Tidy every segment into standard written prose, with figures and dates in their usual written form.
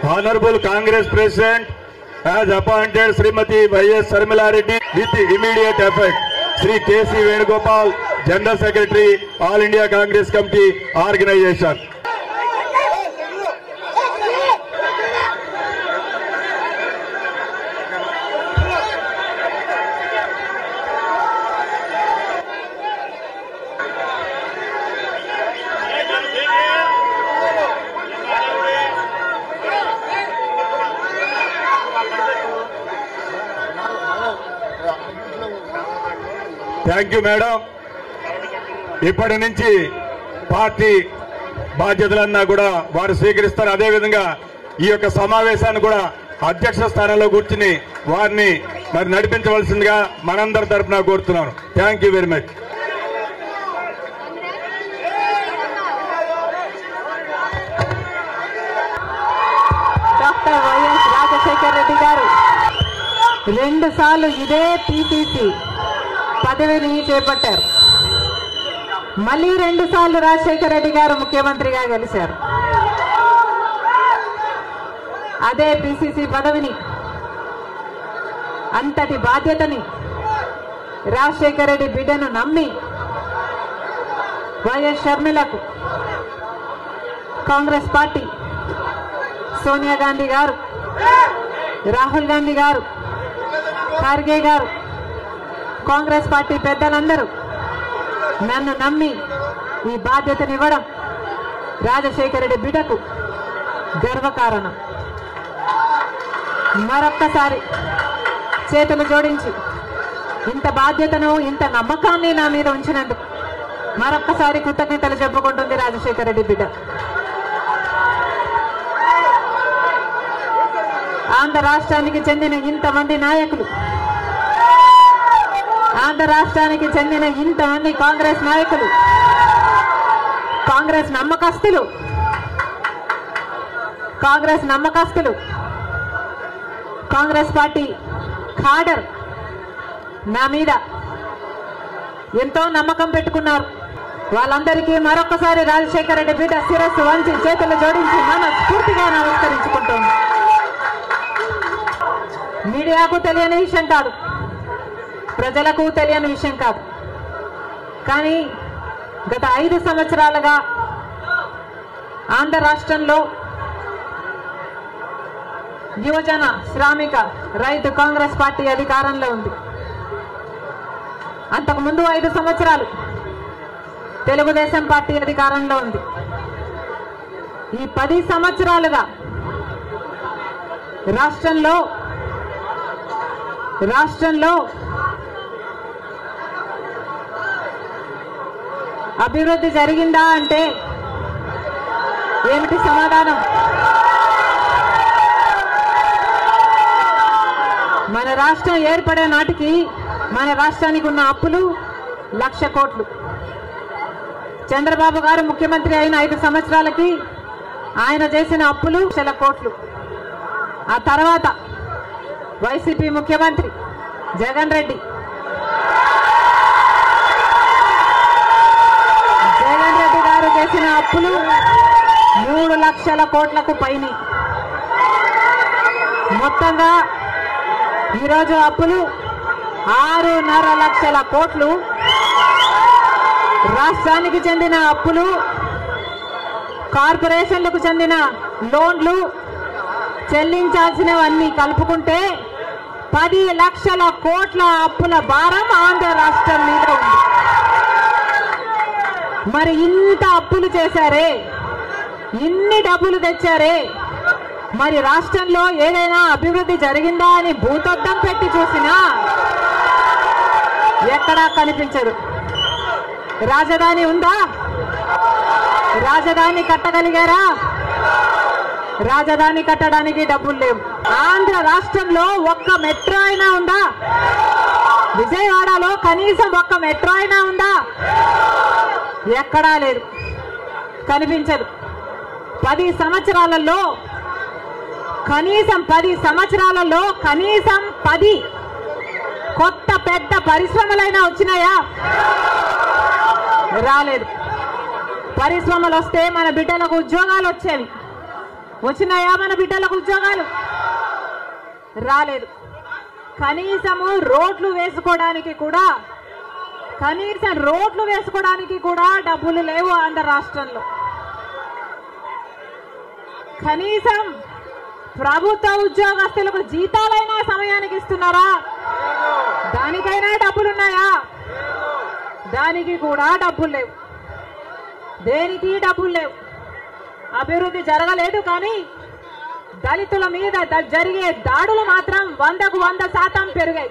Honorable Congress President has appointed Srimati Y.S. Sharmila Reddy with immediate effect. Sri K.C. Venugopal, General Secretary, All India Congress Committee Organization. Thank you madam. ఇప్పటి నుంచి party బాధ్యతలన్నా కూడా వారు స్వీకరిస్తారు. అదేవిధంగా ఈ యొక్క సమావేశాన్ని కూడా అధ్యక్ష స్థానంలో కూర్చుని వారిని మరి నడిపించవలసిందిగా మనందరి తరఫున కోరుతున్నాను. Thank you very much. Doctor YS Rajasekhara Reddy garu 2 సార్లు ఇదే పిసిసి పదవిని చేపట్టారు. మళ్ళీ 2 సార్లు రాజశేఖర రెడ్డి గారు ముఖ్యమంత్రిగా గెలిచారు. అదే పిసిసి పదవిని, అంతటి బాధ్యతని రాజశేఖర రెడ్డి బిడ్డను నమ్మి వైఎస్ షర్మిలకు కాంగ్రెస్ పార్టీ, సోనియా గాంధీ గారు, రాహుల్ గాంధీ గారు, ఖార్గే గారు, కాంగ్రెస్ పార్టీ పెద్దలందరూ నన్ను నమ్మి ఈ బాధ్యతనివ్వడం రాజశేఖర రెడ్డి బిడ్డకు గర్వకారణం. మరొక్కసారి చేతులు జోడించి ఇంత బాధ్యతను, ఇంత నమ్మకాన్ని నా మీద ఉంచినందుకు మరొక్కసారి కృతజ్ఞతలు చెప్పుకుంటుంది రాజశేఖర రెడ్డి బిడ్డ. ఆంధ్ర రాష్ట్రానికి చెందిన ఇంతమంది నాయకులు, ఆంధ్ర రాష్ట్రానికి చెందిన ఇంతమంది కాంగ్రెస్ నాయకులు, కాంగ్రెస్ నమ్మకస్తులు, కాంగ్రెస్ పార్టీ ఖాడర్ నా మీద ఎంతో నమ్మకం పెట్టుకున్నారు. వాళ్ళందరికీ మరొకసారి రాజశేఖర రెడ్డి బిడ్డ శిరస్సు వంచి చేతులు జోడించి మనస్ఫూర్తిగా నమస్కరించుకుంటోంది. మీడియాకు తెలియని విషయం కాదు, ప్రజలకు తెలియని విషయం కాదు. కానీ గత 5 సంవత్సరాలుగా ఆంధ్ర రాష్ట్రంలో యువజన శ్రామిక రైతు కాంగ్రెస్ పార్టీ అధికారంలో ఉంది. అంతకుముందు 5 సంవత్సరాలు తెలుగుదేశం పార్టీ అధికారంలో ఉంది. ఈ 10 సంవత్సరాలుగా రాష్ట్రంలో అభివృద్ధి జరిగిందా అంటే ఏమిటి సమాధానం? మన రాష్ట్రం ఏర్పడే నాటికి మన రాష్ట్రానికి ఉన్న అప్పులు 1,00,000 కోట్లు. చంద్రబాబు గారు ముఖ్యమంత్రి అయిన 5 సంవత్సరాలకి ఆయన చేసిన అప్పులు 1,00,000 కోట్లు. ఆ తర్వాత వైసీపీ ముఖ్యమంత్రి జగన్ రెడ్డి గారు చేసిన అప్పులు 3,00,000 కోట్లకు పైన. మొత్తంగా ఈరోజు అప్పులు 6,500,000 కోట్లు. రాష్ట్రానికి చెందిన అప్పులు, కార్పొరేషన్లకు చెందిన లోన్లు, చెల్లించాల్సినవన్నీ కలుపుకుంటే 10,00,000 కోట్ల అప్పుల భారం ఆంధ్ర రాష్ట్రం మీద ఉంది. మరి ఇంత అప్పులు చేశారే, ఇన్ని డబ్బులు తెచ్చారే, మరి రాష్ట్రంలో ఏదైనా అభివృద్ధి జరిగిందా అని భూతద్దం పెట్టి చూసినా ఎక్కడా కనిపించదు. రాజధాని ఉందా? రాజధాని కట్టగలిగారా? రాజధాని కట్టడానికి డబ్బులు లేవు. ఆంధ్ర రాష్ట్రంలో ఒక్క మెట్రో అయినా ఉందా? విజయవాడలో కనీసం ఒక్క మెట్రో అయినా ఉందా? ఎక్కడా లేదు, కనిపించదు. 10 సంవత్సరాలలో కనీసం 10 కొత్త పెద్ద పరిశ్రమలైనా వచ్చినాయా? రాలేదు. పరిశ్రమలు వస్తే మన బిడ్డలకు ఉద్యోగాలు వచ్చేవి. వచ్చినాయా మన బిడ్డలకు ఉద్యోగాలు? రాలేదు. కనీసం రోడ్లు వేసుకోవడానికి కూడా డబ్బులు లేవు ఆంధ్ర రాష్ట్రంలో. కనీసం ప్రభుత్వ ఉద్యోగస్తులకు జీతాలైనా సమయానికి ఇస్తున్నారా? దానికైనా డబ్బులున్నాయా? దానికి కూడా డబ్బులు లేవు. దేనికి డబ్బులు లేవు. అభివృద్ధి జరగలేదు. కానీ దళితుల మీద జరిగే దాడులు మాత్రం 100కు 100% పెరిగాయి.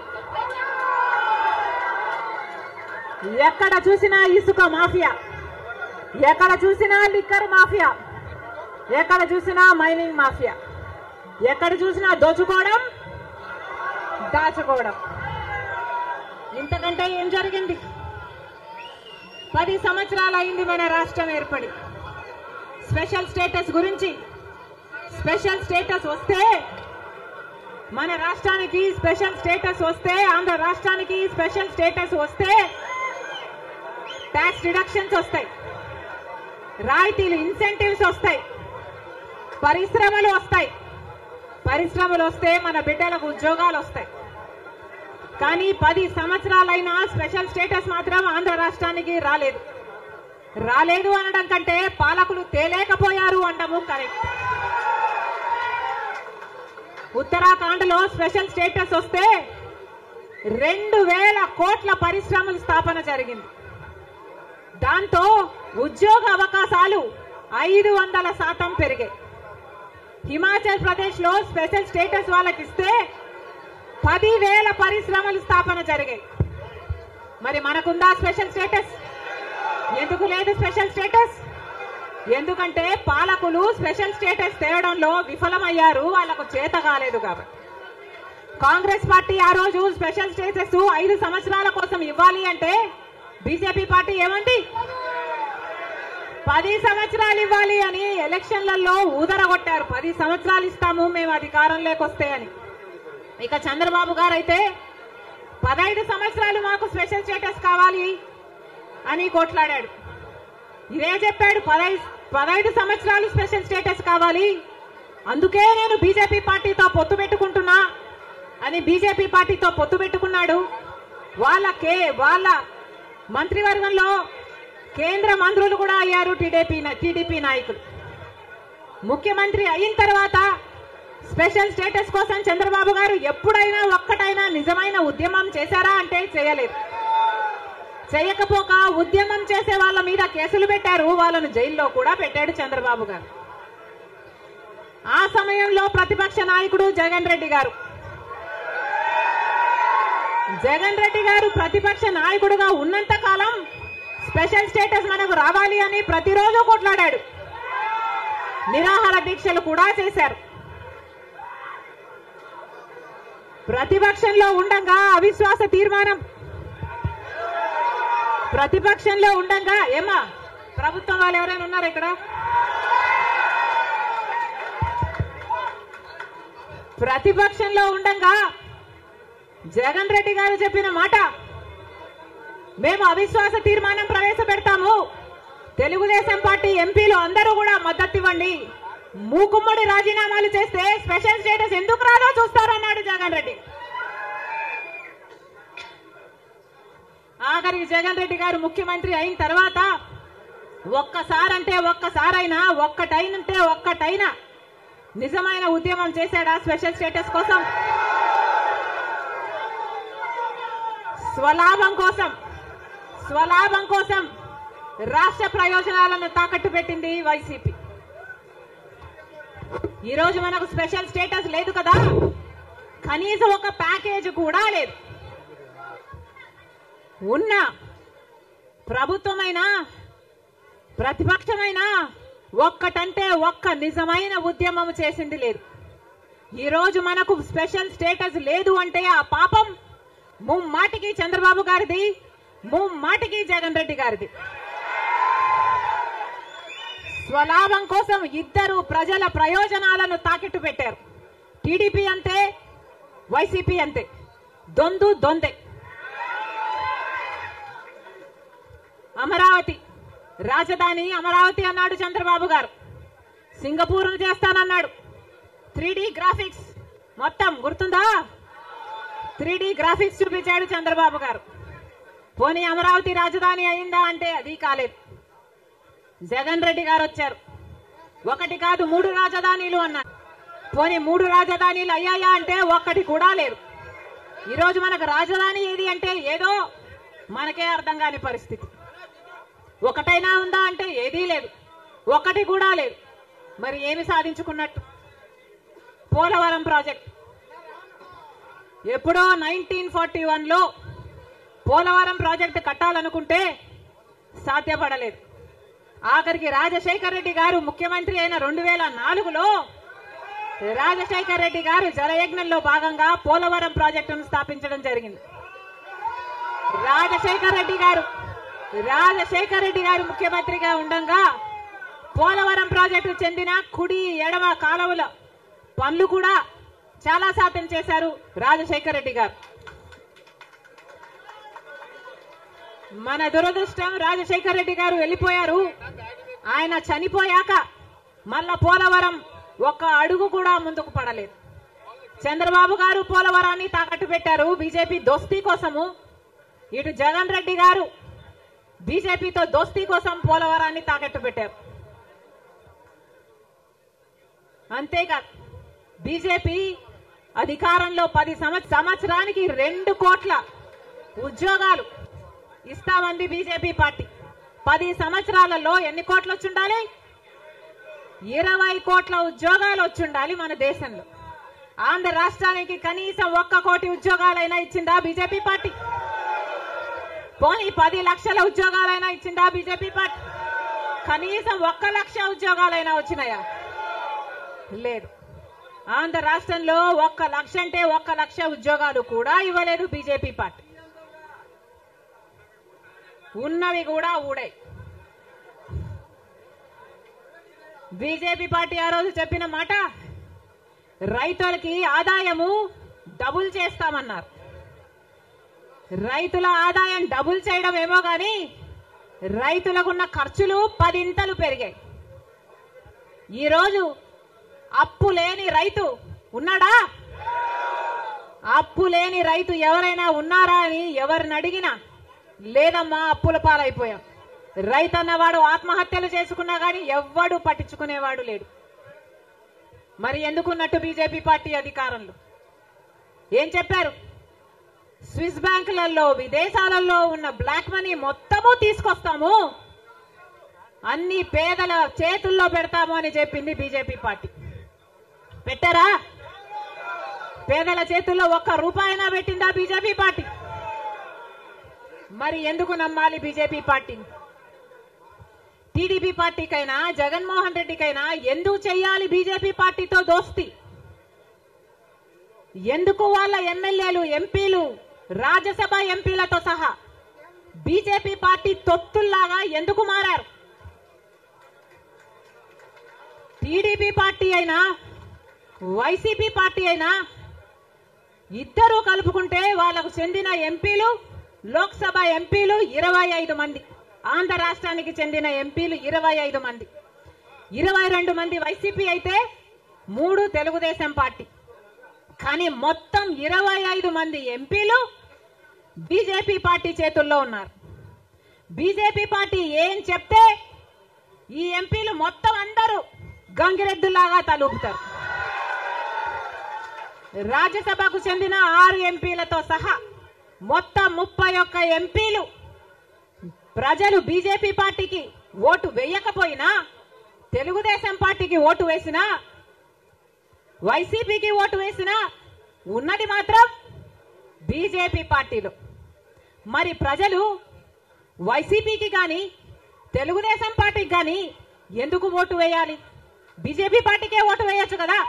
ఎక్కడ చూసినా ఇసుక మాఫియా, ఎక్కడ చూసినా లిక్కర్ మాఫియా, ఎక్కడ చూసినా మైనింగ్ మాఫియా, ఎక్కడ చూసినా దోచుకోవడం, దాచుకోవడం. ఇంతకంటే ఏం జరిగింది? 10 సంవత్సరాలు అయింది మన రాష్ట్రం ఏర్పడి. స్పెషల్ స్టేటస్ గురించి, స్పెషల్ స్టేటస్ వస్తే మన రాష్ట్రానికి స్పెషల్ స్టేటస్ వస్తే, ఆంధ్ర రాష్ట్రానికి స్పెషల్ స్టేటస్ వస్తే ట్యాక్స్ డిడక్షన్స్ వస్తాయి, రాయితీలు ఇన్సెంటివ్స్ వస్తాయి, పరిశ్రమలు వస్తాయి. పరిశ్రమలు వస్తే మన బిడ్డలకు ఉద్యోగాలు వస్తాయి. కానీ 10 సంవత్సరాలైనా స్పెషల్ స్టేటస్ మాత్రం ఆంధ్ర రాష్ట్రానికి రాలేదు. రాలేదు అనడం కంటే పాలకులు తేలేకపోయారు అనడము కరెక్ట్. ఉత్తరాఖండ్ లో స్పెషల్ స్టేటస్ వస్తే 2000 కోట్ల పరిశ్రమల స్థాపన జరిగింది. దాంతో ఉద్యోగ అవకాశాలు 500% పెరిగాయి. హిమాచల్ ప్రదేశ్ లో స్పెషల్ స్టేటస్ వాళ్ళకి ఇస్తే 10,000 పరిశ్రమల స్థాపన జరిగాయి. మరి మనకుందా స్పెషల్ స్టేటస్? ఎందుకు లేదు స్పెషల్ స్టేటస్? ఎందుకంటే పాలకులు స్పెషల్ స్టేటస్ తేవడంలో విఫలమయ్యారు, వాళ్ళకు చేత కాలేదు కాబట్టి. కాంగ్రెస్ పార్టీ ఆ రోజు స్పెషల్ స్టేటస్ 5 సంవత్సరాల కోసం ఇవ్వాలి అంటే బీజేపీ పార్టీ ఏమంది? 10 సంవత్సరాలు ఇవ్వాలి అని ఎలక్షన్లలో ఊదరగొట్టారు. 10 సంవత్సరాలు ఇస్తాము మేము అధికారంలోకి వస్తే అని. ఇక చంద్రబాబు గారు అయితే 15 సంవత్సరాలు మాకు స్పెషల్ స్టేటస్ కావాలి అని కొట్లాడాడు. ఇదే చెప్పాడు, 15 సంవత్సరాలు స్పెషల్ స్టేటస్ కావాలి, అందుకే నేను బీజేపీ పార్టీతో పొత్తు పెట్టుకుంటున్నా అని బీజేపీ పార్టీతో పొత్తు పెట్టుకున్నాడు. వాళ్ళ మంత్రివర్గంలో కేంద్ర మంత్రులు కూడా అయ్యారు టీడీపీ నాయకులు. ముఖ్యమంత్రి అయిన తర్వాత స్పెషల్ స్టేటస్ కోసం చంద్రబాబు గారు ఎప్పుడైనా ఒక్కటైనా నిజమైన ఉద్యమం చేశారా అంటే చేయలేదు. చేయకపోక ఉద్యమం చేసే వాళ్ళ మీద కేసులు పెట్టారు, వాళ్ళను జైల్లో కూడా పెట్టాడు చంద్రబాబు గారు. ఆ సమయంలో ప్రతిపక్ష నాయకుడు జగన్ రెడ్డి గారు ప్రతిపక్ష నాయకుడుగా ఉన్నంత కాలం స్పెషల్ స్టేటస్ మనకు రావాలి అని ప్రతిరోజు కొట్లాడాడు. నిరాహార దీక్షలు కూడా చేశారు. ప్రతిపక్షంలో ఉండగా అవిశ్వాస తీర్మానం, ప్రతిపక్షంలో ఉండగా ఏమా ప్రభుత్వం వాళ్ళు ఎవరైనా ఉన్నారు ఇక్కడ? ప్రతిపక్షంలో ఉండగా జగన్ రెడ్డి గారు చెప్పిన మాట, మేము అవిశ్వాస తీర్మానం ప్రవేశపెడతాము, తెలుగుదేశం పార్టీ ఎంపీలు అందరూ కూడా మద్దతు ఇవ్వండి, మూకుమ్మడి రాజీనామాలు చేస్తే స్పెషల్ స్టేటస్ ఎందుకు రాదో చూస్తారన్నాడు జగన్ రెడ్డి. ఆఖరికి జగన్ రెడ్డి గారు ముఖ్యమంత్రి అయిన తర్వాత ఒక్కసారైనా ఒక్కటైనా నిజమైన ఉద్యమం చేశాడా స్పెషల్ స్టేటస్ కోసం? స్వలాభం కోసం రాష్ట్ర ప్రయోజనాలను తాకట్టు పెట్టింది వైసీపీ. ఈ రోజు మనకు స్పెషల్ స్టేటస్ లేదు కదా, కనీసం ఒక ప్యాకేజ్ కూడా లేదు. ఉన్న ప్రభుత్వమైనా ప్రతిపక్షమైనా ఒక్కటంటే ఒక్క నిజమైన ఉద్యమం చేసింది లేదు. ఈ రోజు మనకు స్పెషల్ స్టేటస్ లేదు అంటే ఆ పాపం ముమ్మాటికి చంద్రబాబు గారిది, ముమ్మాటికి జగన్ రెడ్డి గారిది. స్వలాభం కోసం ఇద్దరు ప్రజల ప్రయోజనాలను తాకిట్టు పెట్టారు. టీడీపీ అంతే, వైసీపీ అంతే, దొందే. అమరావతి రాజధాని అమరావతి అన్నాడు చంద్రబాబు గారు. సింగపూర్ చేస్తానన్నాడు. 3D గ్రాఫిక్స్ మొత్తం గుర్తుందా? 3D గ్రాఫిక్స్ చూపించాడు చంద్రబాబు గారు. పోనీ అమరావతి రాజధాని అయిందా అంటే అది కాలేదు. జగన్ రెడ్డి గారు వచ్చారు. 1 కాదు 3 రాజధానిలు అన్నారు. పోనీ 3 రాజధానిలు అయ్యాయా అంటే ఒక్కటి కూడా లేదు. ఈరోజు మనకు రాజధాని ఏది అంటే ఏదో మనకే అర్థం కాని పరిస్థితి. ఒకటైనా ఉందా అంటే ఏదీ లేదు, ఒక్కటి కూడా లేదు. మరి ఏమి సాధించుకున్నట్టు? పోలవరం ప్రాజెక్ట్ ఎప్పుడో 1941లో పోలవరం ప్రాజెక్టు కట్టాలనుకుంటే సాధ్యపడలేదు. ఆఖరికి రాజశేఖర్ రెడ్డి గారు ముఖ్యమంత్రి అయిన 2004లో రాజశేఖర్ రెడ్డి గారు జలయజ్ఞంలో భాగంగా పోలవరం ప్రాజెక్టును స్థాపించడం జరిగింది. రాజశేఖర్ రెడ్డి గారు ముఖ్యమంత్రిగా ఉండగా పోలవరం ప్రాజెక్టు చెందిన కుడి ఎడమ కాలువల పనులు కూడా చాలా శాతం చేశారు రాజశేఖర్ రెడ్డి గారు. మన దురదృష్టం రాజశేఖర్ రెడ్డి గారు వెళ్ళిపోయారు. ఆయన చనిపోయాక మళ్ళా పోలవరం ఒక్క అడుగు కూడా ముందుకు పడలేదు. చంద్రబాబు గారు పోలవరాన్ని తాకట్టు పెట్టారు బీజేపీ దోస్తీ కోసము. ఇటు జగన్ రెడ్డి గారు బీజేపీతో దోస్తీ కోసం పోలవరాన్ని తాకట్టు పెట్టారు. అంతేకాదు బీజేపీ అధికారంలో 10 సంవత్సరానికి 2 కోట్ల ఉద్యోగాలు ఇస్తామంది బీజేపీ పార్టీ. 10 సంవత్సరాలలో ఎన్ని కోట్లు వచ్చుండాలి? 20 కోట్ల ఉద్యోగాలు వచ్చుండాలి మన దేశంలో. ఆంధ్ర రాష్ట్రానికి కనీసం 1 కోటి ఉద్యోగాలైనా ఇచ్చిందా బీజేపీ పార్టీ? పోనీ 10 లక్షల ఉద్యోగాలైనా ఇచ్చిందా బీజేపీ పార్టీ? కనీసం 1 లక్ష ఉద్యోగాలైనా వచ్చినాయా? లేదు. ఆంధ్ర రాష్ట్రంలో 1 లక్ష అంటే 1 లక్ష ఉద్యోగాలు కూడా ఇవ్వలేదు బీజేపీ పార్టీ. ఉన్నవి కూడా ఊడాయి. బీజేపీ పార్టీ ఆ రోజు చెప్పిన మాట, రైతులకి ఆదాయము డబుల్ చేస్తామన్నారు. రైతుల ఆదాయం డబుల్ చేయడం ఏమో గాని రైతులకున్న ఖర్చులు 10 ఇంతలు పెరిగాయి. ఈరోజు అప్పు లేని రైతు ఉన్నాడా? అప్పు లేని రైతు ఎవరైనా ఉన్నారా అని ఎవరిని అడిగినా లేదమ్మా అప్పుల పాలైపోయాం. రైతన్నవాడు ఆత్మహత్యలు చేసుకున్నా గాని ఎవ్వడు పట్టించుకునేవాడు లేడు. మరి ఎందుకున్నట్టు బీజేపీ పార్టీ అధికారంలో ఏం చెప్పారు? స్విస్ బ్యాంకులలో విదేశాలలో ఉన్న బ్లాక్ మనీ మొత్తము తీసుకొస్తాము, అన్ని పేదల చేతుల్లో పెడతాము అని చెప్పింది బీజేపీ పార్టీ. పెట్టారా? పేదల చేతుల్లో 1 రూపాయినా పెట్టిందా బీజేపీ పార్టీ? మరి ఎందుకు నమ్మాలి బీజేపీ పార్టీని? టీడీపీ పార్టీకైనా జగన్మోహన్ రెడ్డికైనా ఎందుకు చెయ్యాలి బీజేపీ పార్టీతో దోస్తి? ఎందుకు వాళ్ళ ఎమ్మెల్యేలు ఎంపీలు రాజ్యసభ ఎంపీలతో సహా బీజేపీ పార్టీ తొత్తుల్లాగా ఎందుకు మారారు? టీడీపీ పార్టీ అయినా వైసీపీ పార్టీ అయినా ఇద్దరు కలుపుకుంటే వాళ్లకు చెందిన ఎంపీలు లోక్సభ ఎంపీలు 25 మంది, ఆంధ్ర రాష్ట్రానికి చెందిన ఎంపీలు 25 మంది, 22 మంది వైసీపీ అయితే 3 తెలుగుదేశం పార్టీ. కానీ మొత్తం 25 మంది ఎంపీలు బీజేపీ పార్టీ చేతుల్లో ఉన్నారు. బీజేపీ పార్టీ ఏం చెప్తే ఈ ఎంపీలు మొత్తం అందరూ గంగిరెద్దులాగా తలూపుతారు. రాజ్యసభకు చెందిన 6 ఎంపీలతో సహా మొత్తం 31 ఎంపీలు ప్రజలు బీజేపీ పార్టీకి ఓటు వేయకపోయినా, తెలుగుదేశం పార్టీకి ఓటు వేసినా, వైసీపీకి ఓటు వేసినా ఉన్నది మాత్రం బీజేపీ పార్టీలో. మరి ప్రజలు వైసీపీకి గాని తెలుగుదేశం పార్టీకి గాని ఎందుకు ఓటు వేయాలి? బీజేపీ పార్టీకే ఓటు వేయొచ్చు కదా.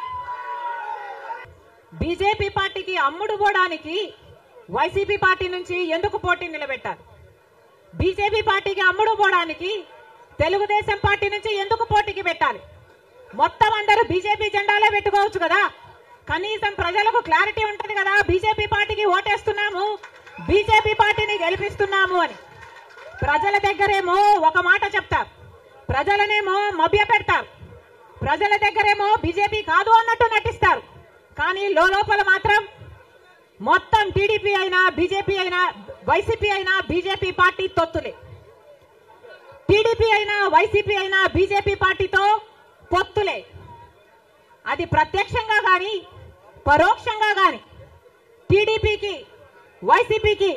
బీజేపీ పార్టీకి అమ్ముడు పోవడానికి వైసీపీ పార్టీ నుంచి ఎందుకు పోటీ నిలబెట్టాలి? బీజేపీ పార్టీకి అమ్ముడు పోవడానికి తెలుగుదేశం పార్టీ నుంచి ఎందుకు పోటీకి పెట్టాలి? మొత్తం అందరూ బీజేపీ జెండాలే పెట్టుకోవచ్చు కదా. కనీసం ప్రజలకు క్లారిటీ ఉంటది కదా, బీజేపీ పార్టీకి ఓటేస్తున్నాము, బీజేపీ పార్టీని గెలిపిస్తున్నాము అని. ప్రజల దగ్గరేమో ఒక మాట చెప్తారు, ప్రజలనేమో మభ్య పెడతారు. ప్రజల దగ్గరేమో బీజేపీ కాదు అన్నట్టు నటిస్తారు. కానీ లోపల మాత్రం మొత్తం టీడీపీ అయినా బీజేపీ అయినా వైసీపీ అయినా బీజేపీ పార్టీ తొత్తులే. టీడీపీ అయినా వైసీపీ అయినా బీజేపీ పార్టీతో పొత్తులే. అది ప్రత్యక్షంగా గాని పరోక్షంగా గాని టీడీపీకి వైసీపీకి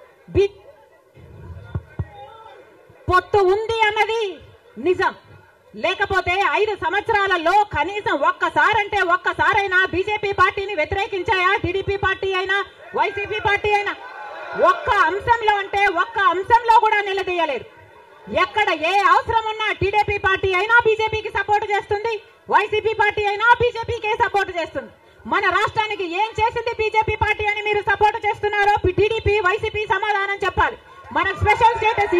పొత్తు ఉంది అన్నది నిజం. లేకపోతే 5 సంవత్సరాలలో కనీసం ఒక్కసారైనా బీజేపీ పార్టీని వ్యతిరేకించాయా టీడీపీ పార్టీ అయినా వైసీపీ పార్టీ అయినా? ఒక్క అంశంలో కూడా నిలదీయలేదు. ఎక్కడ ఏ అవసరం ఉన్నా టీడీపీ పార్టీ అయినా బీజేపీకి సపోర్ట్ చేస్తుంది, వైసీపీ పార్టీ అయినా బీజేపీకే సపోర్ట్ చేస్తుంది. మన రాష్ట్రానికి ఏం చేసింది బీజేపీ పార్టీ అని మీరు సపోర్ట్ చేస్తున్నారో టీడీపీ వైసీపీ సమాధానం చెప్పాలి. మనకు స్పెషల్ స్టేటస్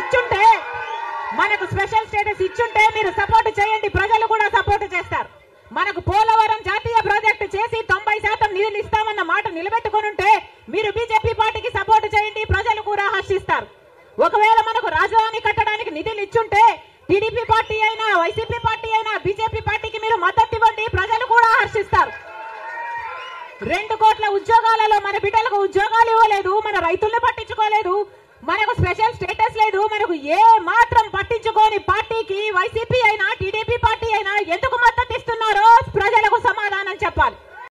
ఇచ్చుంటే మీరు సపోర్ట్ చేయండి, ప్రజలు కూడా సపోర్ట్ చేస్తారు. మనకు పోలవరం జాతీయ ప్రాజెక్టు చేసి 90% నిధులు ఇస్తామన్న మాట నిలబెట్టుకుని ఉంటే మీరు బీజేపీ పార్టీకి సపోర్ట్ చేయండి, ప్రజలు కూడా హర్షిస్తారు. ఒకవేళ మనకు రాజధాని కట్టడానికి నిధులు ఇచ్చుంటే టీడీపీ పార్టీ అయినా వైసీపీ పార్టీ అయినా బీజేపీ పార్టీకి మీరు మద్దతు ఇవ్వండి, ప్రజలు కూడా హర్షిస్తారు. 2 కోట్ల ఉద్యోగాలలో మన బిడ్డలకు ఉద్యోగాలు ఇవ్వలేదు, మన రైతుల్ని పట్టించుకోలేదు, మనకు స్పెషల్ స్టేటస్ లేదు, మనకు ఏ మాత్రం పట్టించుకోని పార్టీకి వైసీపీ